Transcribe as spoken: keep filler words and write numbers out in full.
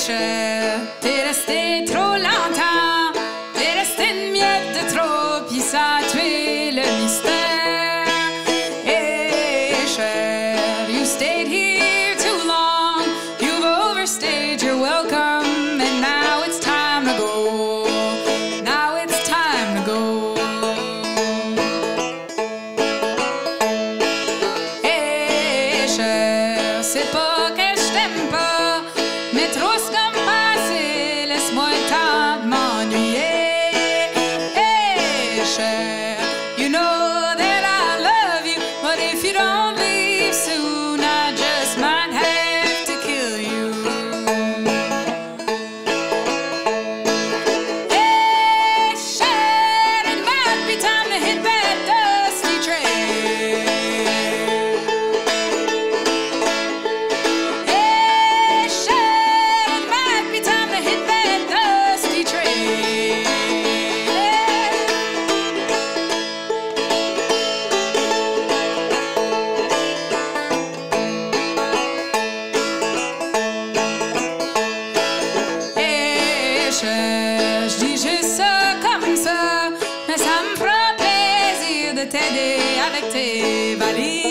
cher, t'es resté trop longtemps, t'es resté une miette de trop, pis ça a tué le mystère. Hey, cher, you stayed here too long, you've overstayed your welcome, and now it's time to go. Now it's time to go. Hey, cher, c'est pas que je t'aime pas, mais trop c'est comme passé, laisse-moi le temps de m'ennuyer. Hey, cher, you know that I love you, but if you don't leave soon, I just might have to kill you. Hey, cher, it might be time to hit that dusty trail. Hey, cher, it might be time to hit that dusty trail. Hey, cher, je dis juste ça comme ça, mais ça me fera plaisir de t'aider avec tes valises.